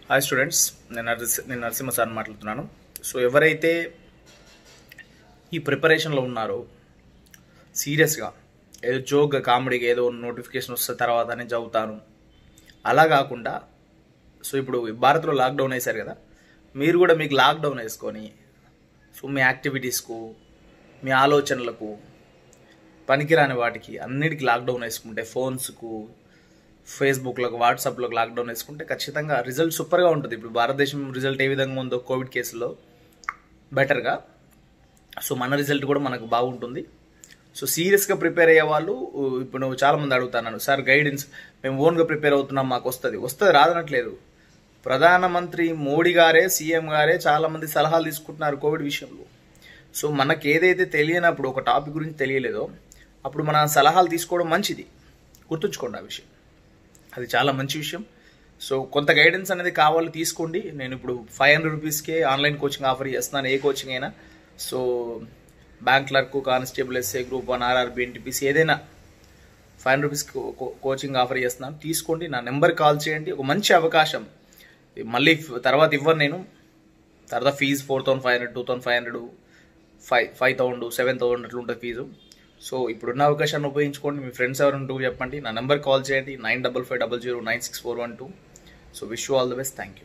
Hi students, నేను Narasimha sir మాట్లాడుతున్నాను. So ఎవరైతే ఈ ప్రిపరేషన్లో ఉన్నారో సీరియస్గా ఏదో జోక్గా కామెడీగా ఏదో నోటిఫికేషన్ వస్తే తర్వాతనే చదువుతాను అలా కాకుండా, సో ఇప్పుడు భారత్లో లాక్డౌన్ వేశారు కదా, మీరు కూడా మీకు లాక్డౌన్ వేసుకొని సో మీ యాక్టివిటీస్కు, మీ ఆలోచనలకు, పనికిరాని వాటికి అన్నిటికీ లాక్డౌన్ వేసుకుంటే, ఫోన్స్కు, ఫేస్బుక్లకు, వాట్సాప్లకు లాక్డౌన్ వేసుకుంటే ఖచ్చితంగా రిజల్ట్ సూపర్గా ఉంటుంది. ఇప్పుడు భారతదేశం రిజల్ట్ ఏ విధంగా ఉందో కోవిడ్ కేసులో బెటర్గా, సో మన రిజల్ట్ కూడా మనకు బాగుంటుంది. సో సీరియస్గా ప్రిపేర్ అయ్యే వాళ్ళు ఇప్పుడు చాలామంది అడుగుతున్నాను, సార్ గైడెన్స్ మేము ఓన్గా ప్రిపేర్ అవుతున్నాం, మాకు వస్తుంది రాదనట్లేదు. ప్రధానమంత్రి మోడీ గారే, సీఎం గారే చాలామంది సలహాలు తీసుకుంటున్నారు కోవిడ్ విషయంలో. సో మనకు ఏదైతే తెలియనప్పుడు, ఒక టాపిక్ గురించి తెలియలేదో అప్పుడు మన సలహాలు తీసుకోవడం మంచిది. గుర్తుంచుకోండి ఆ విషయం, అది చాలా మంచి విషయం. సో కొంత గైడెన్స్ అనేది కావాలి, తీసుకోండి. నేను ఇప్పుడు 500 రూపీస్కే ఆన్లైన్ కోచింగ్ ఆఫర్ చేస్తున్నాను, ఏ కోచింగ్ అయినా. So bank clerk, constable, SA group 1, RRB, NTPC ఏదైనా 500 రూపీస్ కోచింగ్ ఆఫర్ చేస్తున్నాను, తీసుకోండి. నా నెంబర్ కాల్ చేయండి. ఒక మంచి అవకాశం, మళ్ళీ తర్వాత ఇవ్వను నేను. తర్వాత ఫీజు 4500, 2500, 5000, 7000 అట్లా ఉంటుంది ఫీజు. సో ఇప్పుడున్న అవకాశాన్ని ఉపయోగించుకోండి. మీ ఫ్రెండ్స్ ఎవరు ఉంటూ చెప్పండి. నా నెంబర్ కాల్ చేయండి, 9550096412. So wish you all the best. Thank you.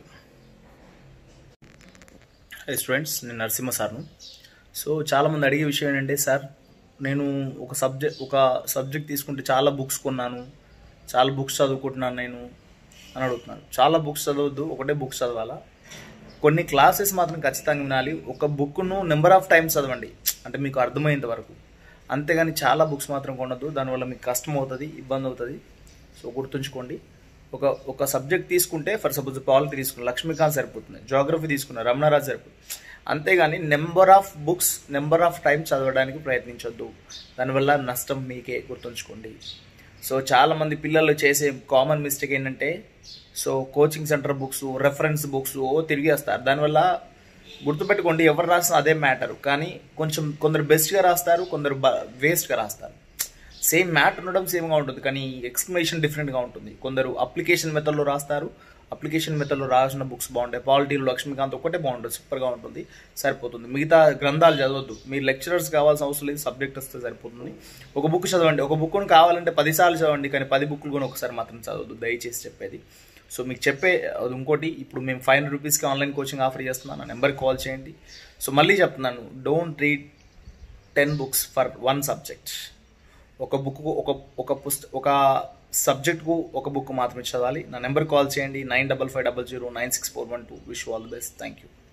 Hi students, నేను నరసింహ సార్ను. సో చాలామంది అడిగే విషయం ఏంటంటే, సార్ నేను ఒక సబ్జెక్ట్ తీసుకుంటే చాలా బుక్స్ కొన్నాను, చాలా బుక్స్ చదువుకుంటున్నాను నేను అని అడుగుతున్నాను. చాలా బుక్స్ చదవద్దు, ఒకటే బుక్స్ చదవాలా. కొన్ని క్లాసెస్ మాత్రం ఖచ్చితంగా వినాలి. ఒక బుక్ను నెంబర్ ఆఫ్ టైమ్స్ చదవండి, అంటే మీకు అర్థమయ్యేంత వరకు. అంతేగాని చాలా బుక్స్ మాత్రం కొనద్దు, దానివల్ల మీకు కష్టం అవుతుంది, ఇబ్బంది అవుతుంది. సో గుర్తుంచుకోండి. ఒక సబ్జెక్ట్ తీసుకుంటే, ఫర్ సపోజ్ పాలిటీ తీసుకున్న లక్ష్మీకాంత్ సరిపోతుంది, జోగ్రఫీ తీసుకున్న రమణరాజు సరిపోతుంది. అంతేగాని number of books, number of time చదవడానికి ప్రయత్నించొద్దు, దానివల్ల నష్టం మీకే. గుర్తుంచుకోండి. సో చాలామంది పిల్లలు చేసే కామన్ మిస్టేక్ ఏంటంటే, so coaching centre books, reference books తిరిగేస్తారు. దానివల్ల గుర్తుపెట్టుకోండి, ఎవరు రాసిన అదే మ్యాటర్, కానీ కొందరు బెస్ట్గా రాస్తారు, కొందరు వేస్ట్గా రాస్తారు. సేమ్ మ్యాటర్ ఉండడం సేమ్గా ఉంటుంది, కానీ ఎక్స్ప్లెనేషన్ డిఫరెంట్గా ఉంటుంది. కొందరు అప్లికేషన్ మెథడ్లో రాస్తారు, అప్లికేషన్ మెథడ్లో రాసిన బుక్స్ బాగుంటాయి. పాలిటీలో లక్ష్మీకాంత్ ఒకటే బాగుంటుంది, సూపర్గా ఉంటుంది, సరిపోతుంది. మిగతా గ్రంథాలు చదవద్దు. మీరు లెక్చరర్స్ కావాల్సిన అవసరం లేదు, సబ్జెక్ట్ వస్తే సరిపోతుంది. ఒక బుక్ చదవండి, ఒక బుక్ను కావాలంటే 10 సార్లు చదవండి, కానీ 10 బుక్లు కూడా ఒకసారి మాత్రం చదవద్దు, దయచేసి చెప్పేది. సో మీకు చెప్పే ఇంకోటి, ఇప్పుడు మేము 500 రూపీస్కి ఆన్లైన్ కోచింగ్ ఆఫర్ చేస్తున్నాను, నా నెంబర్కి కాల్ చేయండి. సో మళ్ళీ చెప్తున్నాను, don't read 10 books for 1 subject. ఒక బుక్కు, ఒక సబ్జెక్ట్కు ఒక బుక్ మాత్రమే చదవాలి. నా నెంబర్ కాల్ చేయండి, 9550096412. Wish you all the best. Thank you.